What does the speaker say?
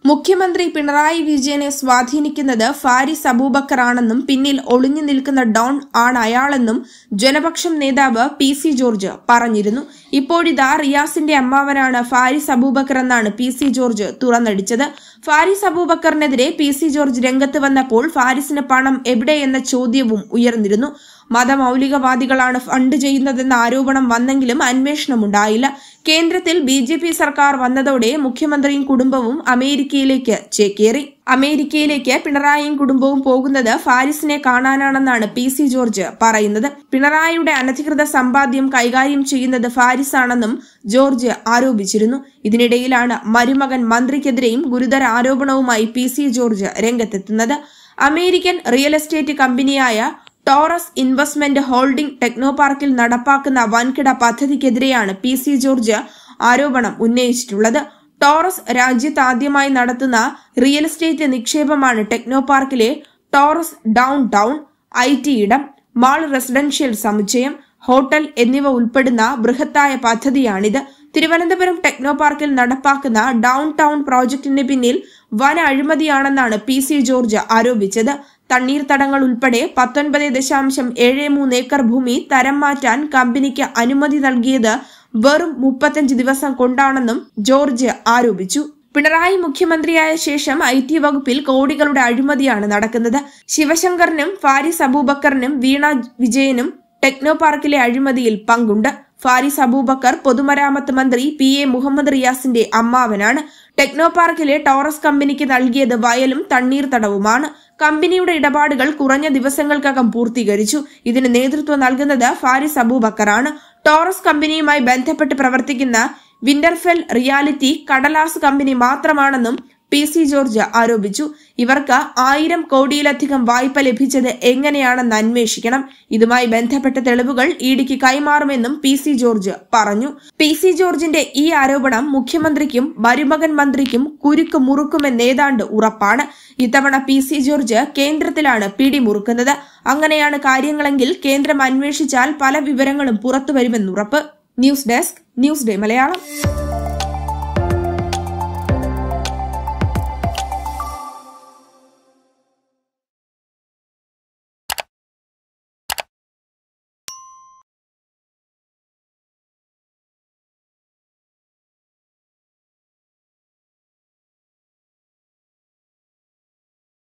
മുഖ്യമന്ത്രി പിണറായി വിജയനെ സ്വാധീനിക്കുന്നത് ഫാരിസ് അബൂബക്കർ ആണെന്നും പിന്നിൽ ഒളിഞ്ഞു നിൽക്കുന്ന ഡോൺ ആണ് അയാളെന്നും ജനപക്ഷം നേതാവ് പി.സി. ജോർജ് പറഞ്ഞിരുന്നു. ഇപ്പോഴിതാ റിയാസിന്റെ അമ്മാവനാണ് ഫാരിസ് അബൂബക്കർ എന്നാണ് പി.സി. ജോർജ് തുറന്നടിച്ചത്. ഫാരിസ് അബൂബക്കറിനെതിരെ പി.സി. ജോർജ് രംഗത്ത് വന്നപ്പോൾ ഫാരിസിന് പണം എവിടെയെന്ന ചോദ്യവും ഉയർന്നിരുന്നു. മതമൌലികവാദികളാണ് ഫണ്ട് ചെയ്യുന്നതെന്ന ആരോപണം വന്നെങ്കിലും അന്വേഷണമുണ്ടായില്ല. കേന്ദ്രത്തിൽ ബി.ജെ.പി. സർക്കാർ വന്നതോടെ മുഖ്യമന്ത്രിയും കുടുംബവും അമേരിക്കയിലേക്ക് ചേക്കേറി. അമേരിക്കയിലേക്ക് പിണറായിയും കുടുംബവും പോകുന്നത് ഫാരിസിനെ കാണാനാണെന്നാണ് പി.സി. ജോർജ് പറയുന്നത്. പിണറായിയുടെ അനധികൃത സമ്പാദ്യം കൈകാര്യം ചെയ്യുന്നത് ഫാരിസ് ആണെന്നും ജോർജ് ആരോപിച്ചിരുന്നു. ഇതിനിടയിലാണ് മരുമകൻ മന്ത്രിക്കെതിരെയും ഗുരുതര ആരോപണവുമായി പി.സി. ജോർജ് രംഗത്തെത്തുന്നത്. അമേരിക്കൻ റിയൽ എസ്റ്റേറ്റ് കമ്പനിയായ ടോറസ് ഇൻവെസ്റ്റ്മെന്റ് ഹോൾഡിംഗ് ടെക്നോപാർക്കിൽ നടപ്പാക്കുന്ന വൻകിട പദ്ധതിക്കെതിരെയാണ് പി.സി. ജോർജ് ആരോപണം ഉന്നയിച്ചിട്ടുള്ളത്. ടോറസ് രാജ്യത്ത് ആദ്യമായി നടത്തുന്ന റിയൽ എസ്റ്റേറ്റ് നിക്ഷേപമാണ് ടെക്നോപാർക്കിലെ ടോറസ് ഡൗൺ ടൗൺ. IT ഇടം, മാൾ, റെസിഡൻഷ്യൽ സമുച്ചയം, ഹോട്ടൽ എന്നിവ ഉൾപ്പെടുന്ന ബൃഹത്തായ പദ്ധതിയാണിത്. തിരുവനന്തപുരം ടെക്നോപാർക്കിൽ നടപ്പാക്കുന്ന ഡൗൺ ടൗൺ പ്രോജക്ടിന് പിന്നിൽ വൻ അഴിമതിയാണെന്നാണ് പി.സി. ജോർജ് ആരോപിച്ചത്. തണ്ണീർത്തടങ്ങൾ ഉൾപ്പെടെ 19.73 ഏക്കർ ഭൂമി തരം മാറ്റാൻ കമ്പനിക്ക് അനുമതി നൽകിയത് വെറും 35 ദിവസം കൊണ്ടാണെന്നും ജോർജ് ആരോപിച്ചു. പിണറായി മുഖ്യമന്ത്രിയായ ശേഷം IT വകുപ്പിൽ കോടികളുടെ അഴിമതിയാണ് നടക്കുന്നത്. ശിവശങ്കറിനും ഫാരിസ് അബൂബക്കറിനും വീണ വിജയനും ടെക്നോപാർക്കിലെ അഴിമതിയിൽ പങ്കുണ്ട്. ഫാരിസ് അബൂബക്കർ പൊതുമരാമത്ത് മന്ത്രി P.A. മുഹമ്മദ് റിയാസിന്റെ അമ്മാവനാണ്. ടെക്നോപാർക്കിലെ ടോറസ് കമ്പനിക്ക് നൽകിയത് വയലും തണ്ണീർത്തടവുമാണ്. കമ്പനിയുടെ ഇടപാടുകൾ കുറഞ്ഞ ദിവസങ്ങൾക്കകം പൂർത്തീകരിച്ചു. ഇതിന് നേതൃത്വം നൽകുന്നത് ഫാരിസ് അബൂബക്കറാണ്. ടോറസ് കമ്പനിയുമായി ബന്ധപ്പെട്ട് പ്രവർത്തിക്കുന്ന വിന്റർഫെൽ റിയാലിറ്റി കടലാസ് കമ്പനി മാത്രമാണെന്നും പി.സി. ജോർജ് ആരോപിച്ചു. ഇവർക്ക് 1000 കോടിയിലധികം വായ്പ ലഭിച്ചത് എങ്ങനെയാണെന്ന് അന്വേഷിക്കണം. ഇതുമായി ബന്ധപ്പെട്ട തെളിവുകൾ ഇഡിക്ക് കൈമാറുമെന്നും പി.സി. ജോർജ് പറഞ്ഞു. പി.സി. ജോർജിന്റെ ഈ ആരോപണം മുഖ്യമന്ത്രിക്കും മരുമകൻ മന്ത്രിക്കും കുരുക്ക് മുറുക്കുമെന്ന് ഏതാണ്ട് ഉറപ്പാണ്. ഇത്തവണ പി.സി. ജോർജ് കേന്ദ്രത്തിലാണ് പിടിമുറുക്കുന്നത്. അങ്ങനെയാണ് കാര്യങ്ങളെങ്കിൽ കേന്ദ്രം അന്വേഷിച്ചാൽ പല വിവരങ്ങളും പുറത്തുവരുമെന്നുറപ്പ്. News desk, news day Malayalam.